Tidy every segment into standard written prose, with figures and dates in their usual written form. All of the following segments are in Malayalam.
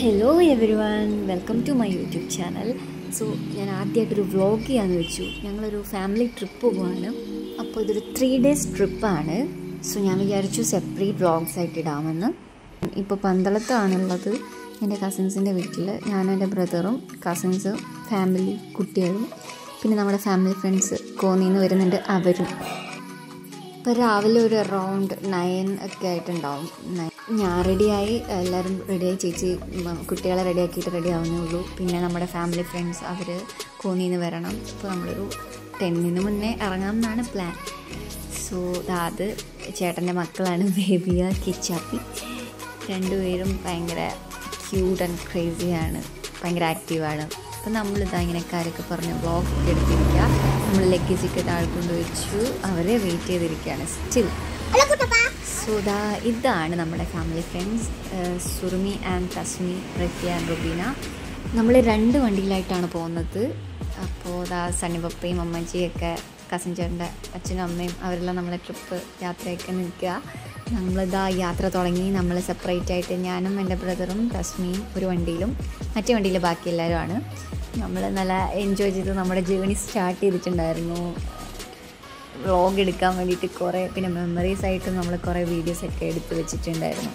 Hello everyone, welcome to my YouTube channel. So, ഞാൻ ആദ്യമായിട്ടൊരു വ്ളോഗ് ചെയ്യാമെന്ന് വെച്ചു. ഞങ്ങളൊരു ഫാമിലി ട്രിപ്പ് പോവാണ്. അപ്പോൾ ഇതൊരു 3 days ട്രിപ്പാണ്. സോ ഞാൻ വിചാരിച്ചു സെപ്പറേറ്റ് വ്ളോഗ്സ് ആയിട്ട് ഇടാമെന്ന്. ഇപ്പോൾ പന്തളത്താണുള്ളത്. എൻ്റെ കസിൻസിൻ്റെ വീട്ടിൽ ഞാനും എൻ്റെ ബ്രദറും കസിൻസും ഫാമിലി കുട്ടികളും പിന്നെ നമ്മുടെ ഫാമിലി ഫ്രണ്ട്സ് കോന്നിയിൽ നിന്ന് വരുന്നുണ്ട് അവരും. ഇപ്പോൾ രാവിലെ ഒരു അറൗണ്ട് 9 ഒക്കെ ആയിട്ടുണ്ടാവും. ഞാൻ റെഡിയായി, എല്ലാവരും റെഡിയായി, ചേച്ചി കുട്ടികളെ റെഡിയാക്കിയിട്ട് റെഡി ആവുന്നേ ഉള്ളൂ. പിന്നെ നമ്മുടെ ഫാമിലി ഫ്രണ്ട്സ് അവർ കോന്നിയിൽ നിന്ന് വരണം. അപ്പോൾ നമ്മളൊരു 10 മുന്നേ ഇറങ്ങാം എന്നാണ് പ്ലാൻ. സോ അത് ചേട്ടൻ്റെ മക്കളാണ് ബേബിയ കിച്ചാപ്പി. രണ്ടുപേരും ഭയങ്കര ക്യൂട്ട് ആൻഡ് ക്രേസിയാണ്, ഭയങ്കര ആക്റ്റീവാണ്. അപ്പോൾ നമ്മളിതാ ഇങ്ങനെ കാര്യമൊക്കെ പറഞ്ഞ് വ്ളോഗ് എടുത്തിരിക്കുക. നമ്മൾ ലഗേജൊക്കെ താഴെ കൊണ്ട് വെച്ചു, അവരെ വെയിറ്റ് ചെയ്തിരിക്കുകയാണ് സ്റ്റിൽ. സോ ഇതാണ് നമ്മുടെ family friends, Surumi and Thasmi, Rafiya and Rubeena. നമ്മൾ 2 വണ്ടിയിലായിട്ടാണ് പോകുന്നത്. അപ്പോൾ സണ്ണിപ്പപ്പയും അമ്മച്ചിയൊക്കെ കസിൻ ചേട്ടൻ്റെ അച്ഛനും അമ്മയും അവരെല്ലാം നമ്മളെ ട്രിപ്പ് യാത്രയൊക്കെ നിൽക്കുക. യാത്ര തുടങ്ങി. നമ്മൾ സെപ്പറേറ്റ് ആയിട്ട് ഞാനും എൻ്റെ ബ്രദറും തസ്മിയും ഒരു വണ്ടിയിലും മറ്റേ വണ്ടിയിൽ ബാക്കി എല്ലാവരുമാണ്. നമ്മൾ നല്ല എൻജോയ് ചെയ്ത് നമ്മുടെ ജേർണി സ്റ്റാർട്ട് ചെയ്തിട്ടുണ്ടായിരുന്നു. വ്ളോഗ് എടുക്കാൻ വേണ്ടിയിട്ട് കുറേ, പിന്നെ മെമ്മറീസ് ആയിട്ട് നമ്മൾ കുറേ വീഡിയോസൊക്കെ എടുത്ത് വെച്ചിട്ടുണ്ടായിരുന്നു.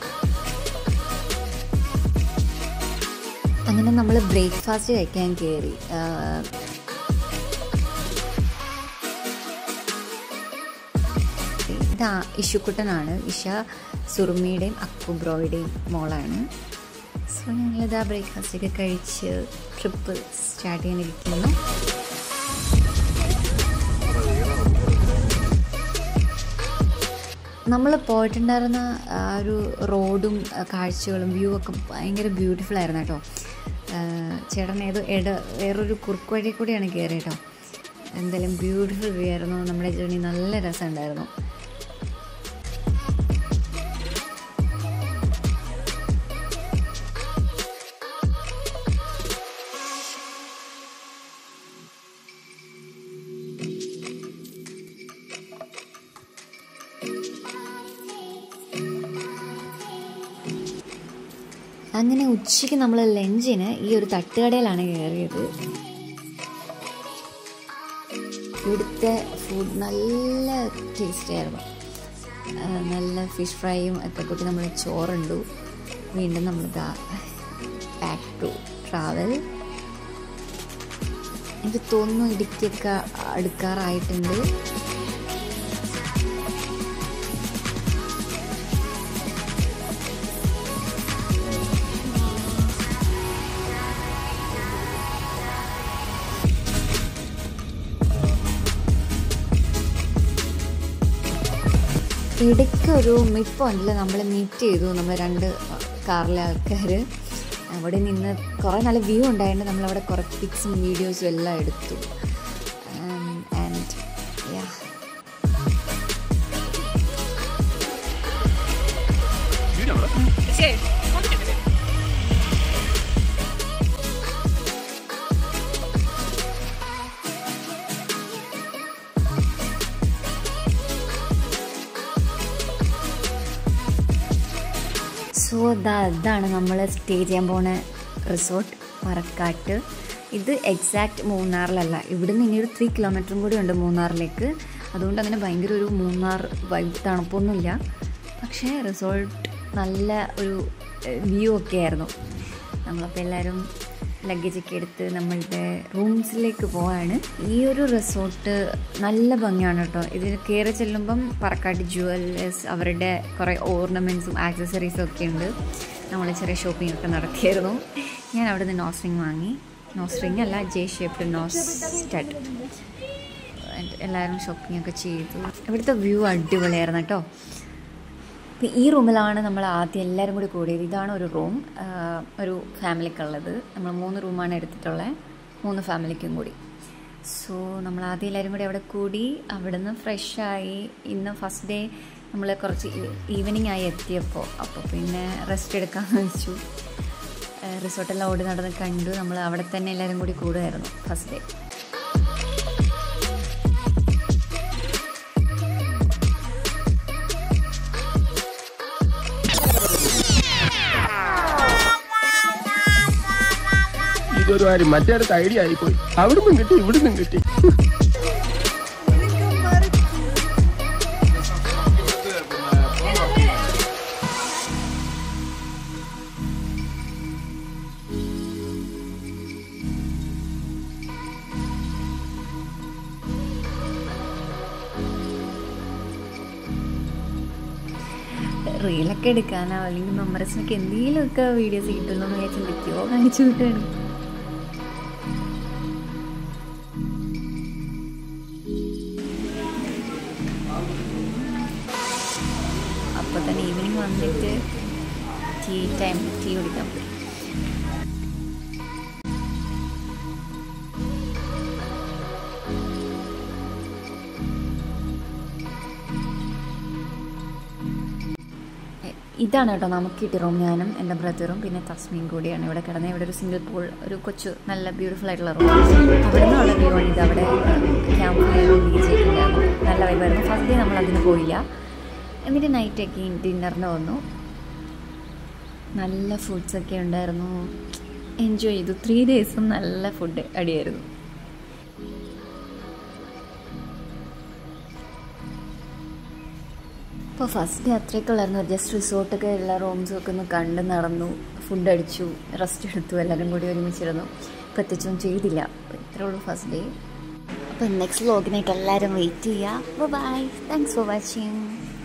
അങ്ങനെ നമ്മൾ ബ്രേക്ക്ഫാസ്റ്റ് കഴിക്കാൻ കയറി. ഇത് ഇഷുക്കുട്ടനാണ്. ഇഷ സുറുമിയുടെയും അക്കുബ്രോയുടെയും മോളാണ്. സോ ഞങ്ങളിതാ ബ്രേക്ക്ഫാസ്റ്റൊക്കെ കഴിച്ച് ട്രിപ്പ് സ്റ്റാർട്ട് ചെയ്യാനിരിക്കുന്നു. നമ്മൾ പോയിട്ടുണ്ടായിരുന്ന ആ ഒരു റോഡും കാഴ്ചകളും വ്യൂ ഒക്കെ ഭയങ്കര ബ്യൂട്ടിഫുൾ ആയിരുന്നു കേട്ടോ. ചേട്ടൻ വേറൊരു കുറുക്ക് വഴി കൂടിയാണ് കയറി കേട്ടോ. എന്തായാലും ബ്യൂട്ടിഫുൾ വ്യൂ ആയിരുന്നു. നമ്മുടെ ജേർണി നല്ല രസമുണ്ടായിരുന്നു. അങ്ങനെ ഉച്ചയ്ക്ക് നമ്മൾ ലഞ്ചിന് ഈ ഒരു തട്ടുകടയിലാണ് കയറിയത്. ഇവിടുത്തെ ഫുഡ് നല്ല ടേസ്റ്റി ആയിരുന്നു. നല്ല ഫിഷ് ഫ്രൈയും ഒക്കെ കൂട്ടി നമ്മൾ ചോറുണ്ടു. വീണ്ടും നമ്മളിതാ ബാക്ക് ടു ട്രാവൽ. എനിക്ക് തോന്നുന്നു ഇടുക്കിയൊക്കെ അടുക്കാറായിട്ടുണ്ട്. ഇടയ്ക്ക് ഒരു മിഡ് പോയിന്റിൽ നമ്മൾ മീറ്റ് ചെയ്തു. നമ്മൾ 2 കാറിലെ ആൾക്കാർ അവിടെ നിന്ന് കുറേ നല്ല വ്യൂ ഉണ്ടായിട്ട് നമ്മളവിടെ കുറേ പിക്സും വീഡിയോസും എല്ലാം എടുത്തു. ആൻഡ് യാ, സോ ഇതാണ് നമ്മൾ സ്റ്റേ ചെയ്യാൻ പോണ റിസോർട്ട് പറക്കാട്ട്. ഇത് എക്സാക്റ്റ് മൂന്നാറിലല്ല, ഇവിടുന്ന് ഇനി ഒരു 3 കിലോമീറ്ററും കൂടി ഉണ്ട് മൂന്നാറിലേക്ക്. അതുകൊണ്ട് അങ്ങനെ ഭയങ്കര ഒരു മൂന്നാർ വൈബ് തണുപ്പൊന്നുമില്ല. പക്ഷേ റിസോർട്ട് നല്ല ഒരു വ്യൂ ഒക്കെ ആയിരുന്നു. നമ്മളപ്പോൾ എല്ലാവരും ലഗേജൊക്കെ എടുത്ത് നമ്മളുടെ റൂംസിലേക്ക് പോവാണ്. ഈ ഒരു റിസോർട്ട് നല്ല ഭംഗിയാണ് കേട്ടോ. ഇതിൽ കയറി ചെല്ലുമ്പം പറക്കാട്ട് ജുവല്ലേഴ്സ് അവരുടെ കുറേ ഓർണമെൻറ്റ്സും ആക്സസറീസും ഒക്കെ ഉണ്ട്. നമ്മൾ ചെറിയ ഷോപ്പിംഗ് ഒക്കെ നടത്തിയായിരുന്നു. ഞാൻ അവിടെ നിന്ന് നോസ് റിങ് വാങ്ങി. നോസ് റിങ് അല്ല, ജെ ഷേപ്ഡ് നോസ് സ്റ്റഡ്. എല്ലാവരും ഷോപ്പിംഗ് ഒക്കെ ചെയ്തു. ഇവിടുത്തെ വ്യൂ അടിപൊളിയായിരുന്നു കേട്ടോ. ഈ റൂമിലാണ് നമ്മൾ ആദ്യം എല്ലാവരും കൂടി കൂടിയത്. ഇതാണ് ഒരു റൂം, ഒരു ഫാമിലിക്കുള്ളത്. നമ്മൾ 3 റൂമാണ് എടുത്തിട്ടുള്ളത്, 3 ഫാമിലിക്കും കൂടി. സോ നമ്മൾ ആദ്യം എല്ലാവരും കൂടി അവിടെ കൂടി. അവിടെ നിന്ന് ഫ്രഷായി. ഇന്ന് ഫസ്റ്റ് ഡേ നമ്മൾ കുറച്ച് ഈവനിങ് ആയി എത്തിയപ്പോൾ. അപ്പോൾ പിന്നെ റെസ്റ്റ് എടുക്കാമെന്ന് വെച്ചു. റിസോർട്ടെല്ലാം ഓടി നടന്ന് കണ്ടു. നമ്മൾ അവിടെ തന്നെ എല്ലാവരും കൂടി കൂടുമായിരുന്നു ഫസ്റ്റ് ഡേ. ഒരു കാര്യം മറ്റേടത്ത് ഐഡിയ ആയിപ്പോയി. അവിടുന്നും കിട്ടി ഇവിടുന്നും കിട്ടി. റീലൊക്കെ എടുക്കാനോ അല്ലെങ്കിൽ മെമ്മറീസിനൊക്കെ എന്തെങ്കിലുമൊക്കെ വീഡിയോസ് കിട്ടുമല്ലോ എന്ന് ചിന്തിക്കുമോ കാണിച്ചു വിട്ടാണ്. അപ്പോൾ തന്നെ ഈവനിങ് വന്നിട്ട് ടീ കുടിക്കാൻ പോയി. ഇതാണ് കേട്ടോ നമുക്ക് കിട്ടിയ റൂം. ഞാനും എൻ്റെ ബ്രദറും പിന്നെ തസ്മയും കൂടിയാണ് ഇവിടെ കിടന്നത്. ഇവിടെ ഒരു സിംഗിൾ പൂൾ, ഒരു കൊച്ചു നല്ല ബ്യൂട്ടിഫുൾ ആയിട്ടുള്ള റൂം. അവിടെ നിന്നുള്ള വ്യൂ ആണ് ഇത്. അവിടെ ക്യാമ്പ് ഫയർ ചെയ്തിട്ടുണ്ടായിരുന്നു, നല്ല വൈബായിരുന്നു. ഫസ്റ്റ് ഡേ നമ്മൾ അതിന് പോയില്ല. എന്നിട്ട് നൈറ്റൊക്കെ ഡിന്നറിന് വന്നു. നല്ല ഫുഡ്സൊക്കെ ഉണ്ടായിരുന്നു, എൻജോയ് ചെയ്തു. 3 ഡേയ്സും നല്ല ഫുഡ് അടിയായിരുന്നു. അപ്പോൾ ഫസ്റ്റ് ഡേ അത്രയൊക്കെ ഉള്ളായിരുന്നു. ജസ്റ്റ് റിസോർട്ടൊക്കെ എല്ലാ റൂംസൊക്കെ ഒന്ന് കണ്ട് നടന്നു, ഫുഡ് അടിച്ചു, റെസ്റ്റ് എടുത്തു, എല്ലാവരും കൂടി ഒരുമിച്ചിരുന്നു. പ്രത്യേകിച്ചൊന്നും ചെയ്തില്ല. അപ്പോൾ ഇത്രേ ഉള്ളൂ ഫസ്റ്റ് ഡേ. അപ്പോൾ നെക്സ്റ്റ് വ്ലോഗിനായിട്ട് എല്ലാവരും വെയിറ്റ് ചെയ്യുക. Bye, thanks for watching.